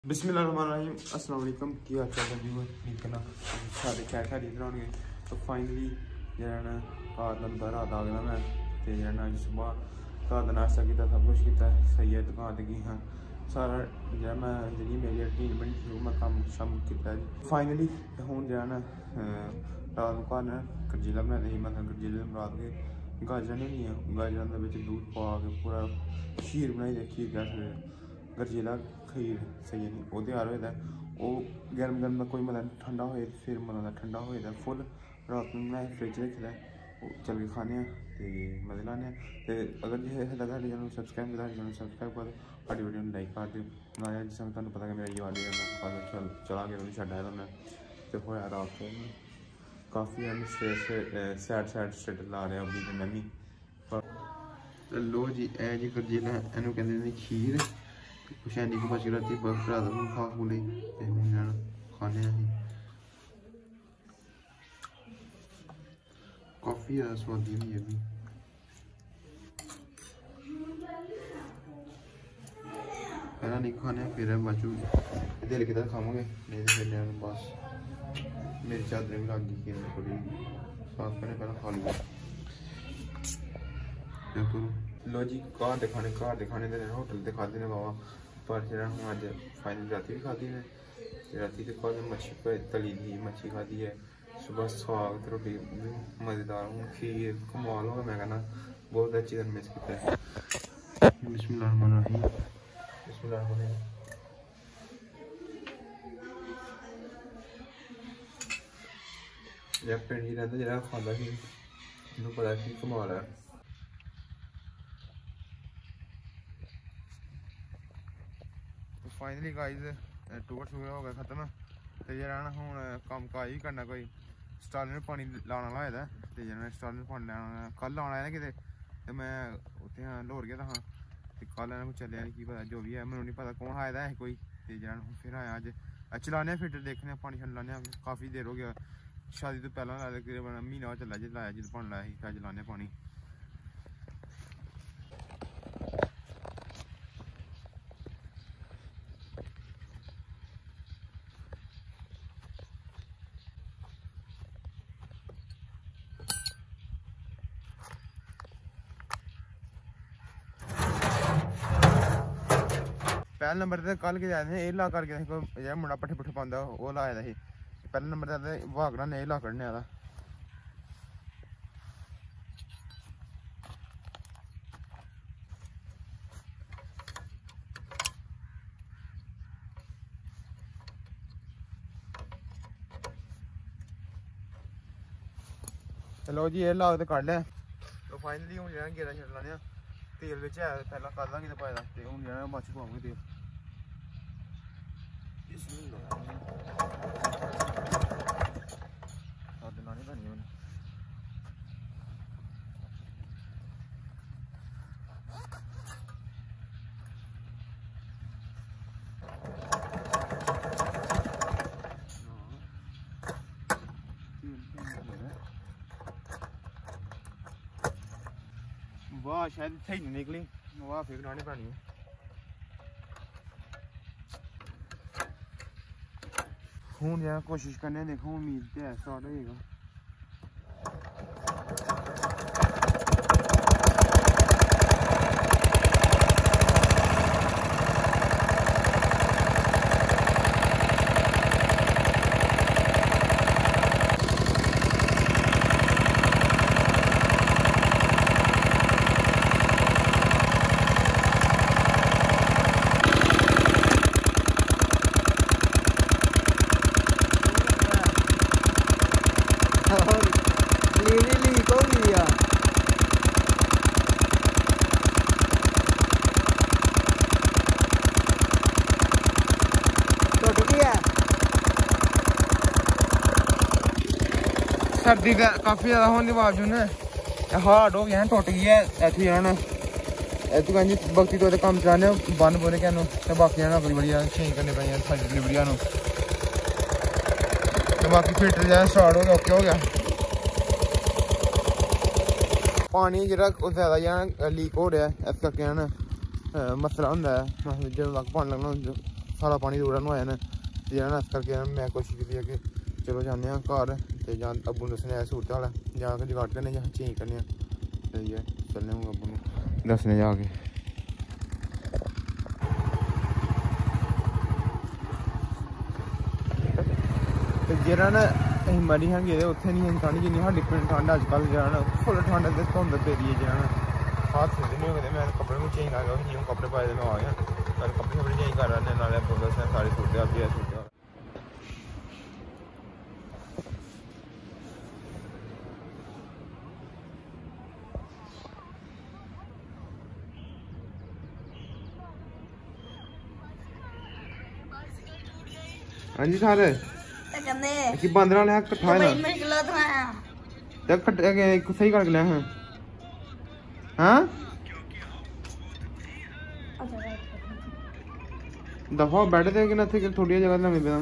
बिस्मिल्लाहिर्रहमानिर्रहीम अस्सलाम वालेकुम की हाल चाल है व्यूअर उम्मीद करना सारे खैर खैरियत होंगे। तो फाइनली जरा घर अंदर रात आ गया मैं तो जरा अज सुबह घर का नाश्ता किया सब कुछ किया सही है दुकान पर गई हाँ सारा जरा मैं जी मेरी रूटीन बनी शुरू मैं कम शम किया फाइनली हूँ जरा रात को घर गरजीला बनाते ही मतलब गरजीले रात के गाजर नहीं है गाजर के दूध पा के पूरा खीर बनाई दे खीर कह गरजीला खीर सही नहीं वो तैयार होता है वो गर्म गर्म का कोई मतलब ठंडा हो फिर मतलब ठंडा हो जाता फुल रात में मैं फ्रिज रखे दा चल के खाने तो मजे लाने तो अगर जो है लगा चैनल सब्सक्राइब करा चैनल सब्सक्राइब कर साड़ी वीडियो में लाइक कर दो ना जिस समय तुम पता है मेरा ये वाली है चला के छाया तो मैं तो होया रात को काफ़ी सैड स्टेटस ला रहे अभी मैं भी लो जी ए जी गरजीला इनू कहते खीर कुछ ऐनी को बच राती रात को खा खू ली खाने काफ़ी ज़्यादा स्वादी हुई है अभी पहला नहीं खाने फिर बचू दिल किधर खाओगे नहीं तो फिर बस मेरी चादर भी लग गई थोड़ी साफ करने पहला खा लिया लो जी घर दिखाने देने होटल दिखा देने बाबा पर जरा हूँ अज फाइनल राती भी खाती है राती तो कल मच्छी तली दी मच्छी खाती है सुबह साग रोटी मज़ेदार हूँ खीर कमाल होगा मैं कहना बहुत अच्छी तरह मिस किया है बिस्मिल्लाहिर्रहमानिर्रहीम जब पिंड ही रहता जरा खाता ही पता कि कमाल है। फाइनली गाइज टूर हो गया खत्म तो जरा हूँ कम काज भी करना कोई स्टालर में पानी लाने वाला होया तो जरा स्टालर में पानी लाना कल आना है ना कि तो मैं उत्थे हाँ लाहौर गया था तो कल कुछ चलिया नहीं की पता जो भी है मैंने नहीं पता कौन आया है कोई तो जरा फिर आया अज चलाने फिर देखने पानी शानी लाने काफ़ी देर हो गया शादी तो पहला लाया तकरीबन महीना चला जो लाया जो पानी लाया ही अज लाने पानी पहले नंबर से कल के जाए थे ये ला करके कोई मुंडा पट्ठे पुट्ठे पाँदा वो लाए दा ही पहले नंबर से वागड़ा नहीं ला कड़ने आला चलो जी ये लाग तो कड़ लिया तो फाइनली हूँ जो गेरा छड़ लाने तेल बिच है पहला कल कि पाए दा ते हूँ जो मछ पाऊंगे तेल लानी पैनी है वाह शायद इतना ही नहीं निकली वाह फिर लानी पैनी है हूँ जरा कोशिश करने देखो उम्मीद तो है स्टार्ट होएगा सर्दी का काफ़ी ज़्यादा होने के बावजूद हार्ड हो गया है टुट गई है इतनी जाना इतू कहीं बाकी तो कम चलाने बन पूरे क्या तो बाकी अपनी बढ़िया चेंज करने पाई सारी डिलीवरिया तो बाकी फिल्टर जो स्टार्ट हो गया ओके हो गया पानी जो ज़्यादा लीक हो रहा है इस करके मसला होंगे जो पानी लगना खाला पानी रोड़ा नवाया ना इस करके मैं कोशिश की है कि चलो जाने घर तो जां अब्बू दसने सूरत हाल जाके जगाड़ करने जां चेंज करने सही है चलने हूँ अब्बू दसने जाके जेह्ड़ा ना असीं मरी हाँ गेदे उत्थै नहीं ठंड जिन्नी साढ़ी पिंड ठंड अजकल जेह्ड़ा ना फुल ठंड ते धुंद पेदी है जेह्ड़ा ना हाथ सीधे नहीं होए मैं कपड़े भी चेंज कर जि'यां कपड़े पाए दे मैं आ गया कल कपड़े शपड़े चेंज कर रहे नाले सारे सूरत हाल भी है सूरत हाल हाँ जी सर कि बंदर वाले कट्ठा सही करके लिया हाँ दफा बैठ दे कि थोड़ी जगह लम्बी पे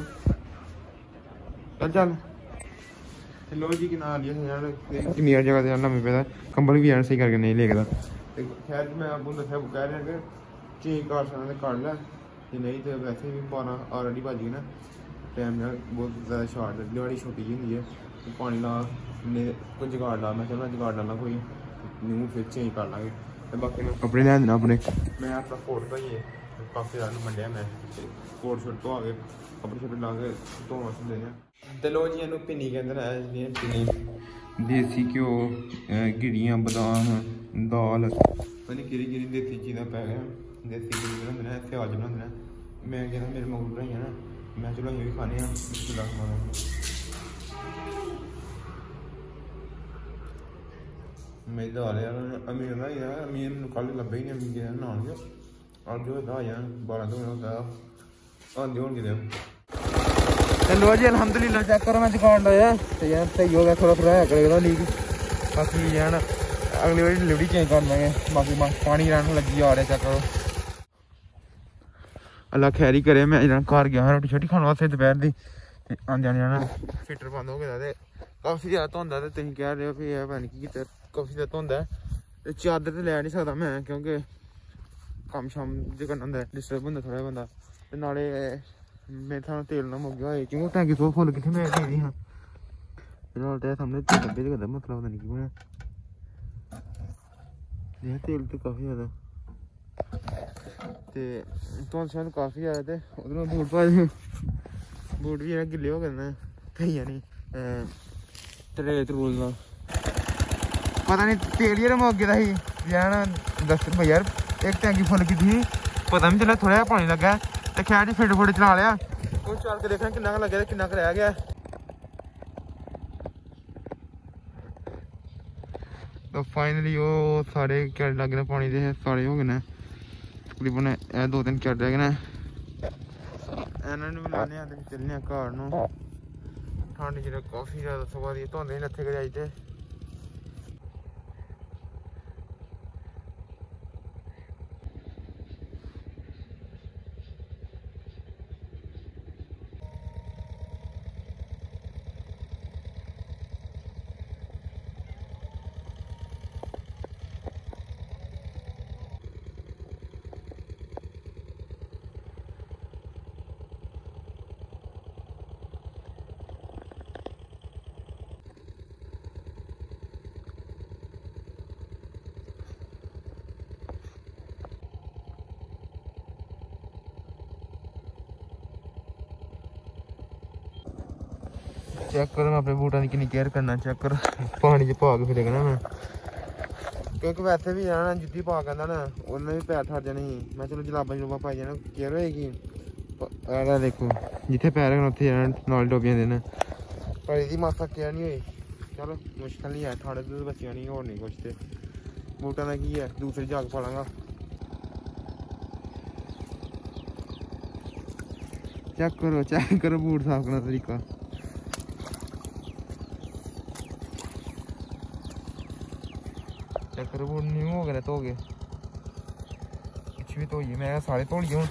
चल चल लो जी कि किन्नी जगह लम्बी पे कंबल भी सही करके नहीं लेगा खैर मैं आपको दसा कह रहा कि चेंज कर सकना कर लै नहीं तो वैसे भी 12 ऑलरेडी बज गई ना टाइम बहुत ज़्यादा शॉर्ट दिहाड़ी छोटी जी होंगी है तो पानी ला कोई जुगाड़ ला मैं चलो जुगाड़ डालना कोई न्यू फिर चेंज कर लाँगे तो बाकी मैं कपड़े लिया देना अपने मैं अपना कोट भाइये काफ़ी ज़्यादा मंडिया मैं कोट शोट धो के कपड़े शपड़े ला के धोना देने तो लो जी इन्हू पिन्नी कहते हैं पिन्नी देसी घ्यो गिरियां बदाम दाल पता नहीं केह्ड़ी केह्ड़ी देसी चीज़ां पै गए देसी चीज़ बनाते हैं स्याल बनाते हैं मैं कहना मेरे मगरू बनाई ना मैं चलो अभी भी खाने मेरी दाल यार अमीर ना यार अमीर कल लब्भे ही नहीं अमीर गया नान गया अज होता यार 12 तो होता आंदे होन किते लो जी अलहमदुलिल्लाह चेक करो मैं दुकान लाया तो यार सही हो गया थोड़ा थोड़ा है करेगा लीक बाकी यार अगली बारी डिलीवरी चेंज कर देंगे बाकी पानी रहने लगी आ रहा चेक करो अल्लाह खैर ही करे मैं घर गया रोटी शोटी खाने वास्ते दोपहर की आंदे आने जाना फिटर बंद हो गया तो काफ़ी ज़्यादा धुंद है तो तुम कह रहे हो कि पता नहीं कि काफ़ी ज़्यादा धुंद है तो चादर तो लै नहीं सकता मैं क्योंकि कम्म शम जो करना होंगे डिस्टर्ब होंगे थोड़ा बंदा तो नाले मेरे थाने तेल ना मुक गया क्योंकि टैंकी तो फुल कितने मैं दी हाँ फिलहाल तो सामने डब्बे करता मतलब पता नहीं क्यों तेल तो काफ़ी ज़्यादा तो धुंद शुंद काफ़ी ज़्यादा तो उधरों बूट पाए बूट भी गिले हो गए कई नहीं तरेल का पता नहीं तेल ही मुक गया ही यार दस यार एक टैंकी फुल की थी पता नहीं चला थोड़ा पानी लगा तो खैर जी फिट फुट चला लिया हूँ चल के देखना किन्ना लगे किन्ना रह गया तो फाइनली वो सारे कैड लग गए पानी के सारे हो गए तकरीबन 2-3 कैड रह गए इन्होंने भी लाने चलने घर न ठंड जो काफ़ी ज़्यादा सुबह की धुंध नहीं लत्थे गजाई थे चेक करो मैं अपने बूटा की कितनी केयर करना चेक कर पानी च पा के फिरेगा मैं क्योंकि वैसे भी जाना जुत्ती पा कहना ना उन्हें भी पैर ठर जाने मैं चलो जलाबा जलूबा पाई जाना केयर होएगी देखो जिथे पैर रखना उत्थे जाना नाल डुब जाते हैं पर यदि मासा केयर नहीं हुई चलो मुश्किल नहीं है ठंड तो बच्चियां नहीं होर नहीं कुछ तो बूटा का की है दूसरी जाग पा लांगा चेक करो बूट साफ करने तरीका चेक बूट न्यू हो गए धो गए कुछ भी धोइए मैं सारे धो लिए हूँ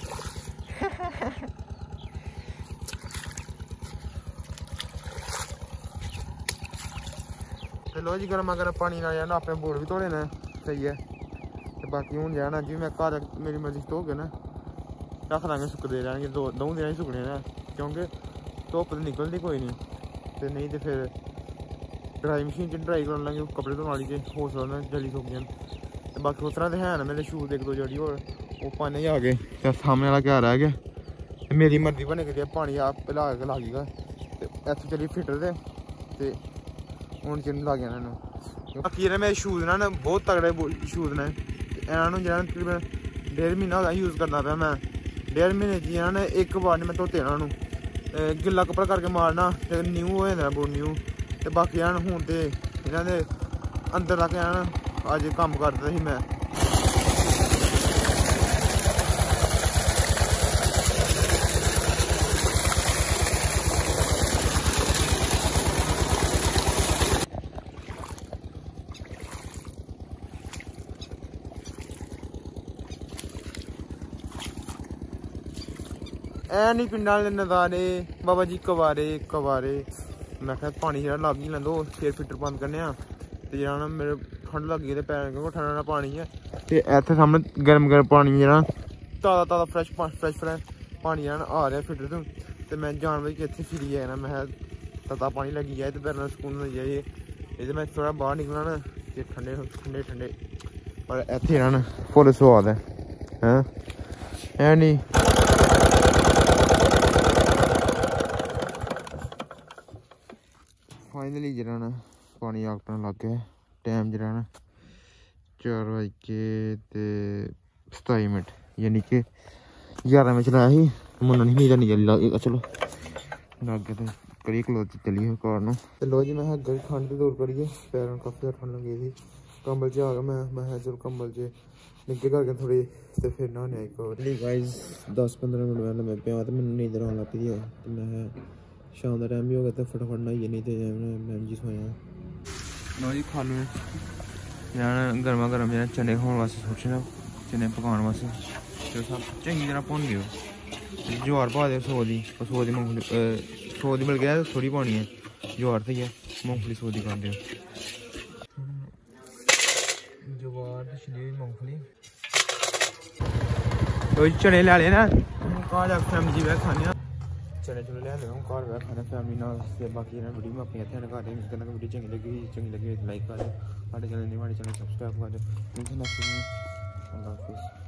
लो जी गर्मा गर्म पानी ना जाना अपने बूट भी धोने ने सही है तो बाकी हूँ जाना जी मैं घर मेरी मर्जी धो गए ना रख देंगे सुकते रहेंगे, दो दिन ही सुकने ना, क्योंकि धुप्प तो निकलती कोई नहीं, तो नहीं तो फिर ड्राई मशीन च ड्राई कर लेंगे कपड़े धोने वाली, हो सकता जल्दी सुक जान। बाकी उस तरह तो है ना मेरे शूज़ एक दो जोड़ी और वो पाने ही आ गए, तो सामने वाला क्या रह गया, मेरी मर्जी बने कि पानी आप पिला के ला गया, तो इतों चली फिटर दे हूँ चिन ला गया इन्होंने। बाकी मेरे शूज़ ना बहुत तगड़े शूज़ ने, इन्होंने जो तकरीबन 1.5 महीना हो यूज़ करना पाया मैं, 1.5 महीने च इन्होंने एक बार नहीं मैं धोते इन्होंने, गिला कपड़ा करके मारना तो न्यू हो जाता बहुत न्यू। तो बाकी हूँ तो इन्होंने अंदर तक अज कम करता ही मैं। ऐ नहीं पिंड वाले नज़ारे बाबा जी कवारे कवारे। मैं क्या पानी जो लग ही लें दो फिर फिल्टर बंद करने, तो जो मेरे ठंड लग गई पैर क्योंकि ठंडा पानी है, तो इतने सामने गर्म गर्म पानी जो ताज़ा ताज़ा फ्रैश पानी आ रहा फिल्टर तो, तो मैं जान भाई कि इतने फिरी जाए ना, मैं तता पानी लगी जाए तो पैर सुकून हो जाए, ये मैं थोड़ा बाहर निकलना ना ठंडे ठंडे ठंडे, पर इतने ना फुल स्वाद है नहीं। फाइनली जरा ना पानी आकटन लग गया, टाइम जरा ना 4:27 यानी कि 11 में चलाया ही मुन्ना नहीं नींद नहीं चली लग चलो लग गया, तो करिए क्लोज चली है कार न। तो लो जी मैं गई ठंड तो दूर करिए, पैरों काफ़ी ज़्यादा ठंड लगी थी, कंबल च आ गया मैं चलो कंबल च निक्के करके थोड़ी, तो फिर नहाने एक और गाइस 10-15 मिनट मैं लम्मे पिया, तो मैंने नींद आने लग पई, तो मैं शाम का टाइम भी हो गया, तो फटाफट नहाइए नहीं तो मैम जी सोया। लो जी खा लो यार गर्मा गर्म जो चने खाने वास्ते सोचना, चने पकाने वास्ते तो सब चंगी तरह भुन गए, ज्वार पा दे 100 दी मूंगफली 100 दी मिल गया, थोड़ी पानी है ज्वार तो है मूंगफली 100 दी कर दो, ज्वार छिली मूंगफली। तो चने ले ले ना घर जाकर फैमिली जी बैठ खाने, चने चुने ले आए घर बैठ खाने फैमिली नाल। बाकी वीडियो में अपनी इतने कर रहे हैं, वीडियो चंगी लगी लाइक कर दो, चैनल नहीं सब्सक्राइब कर दो। अल्लाह हाफिज़।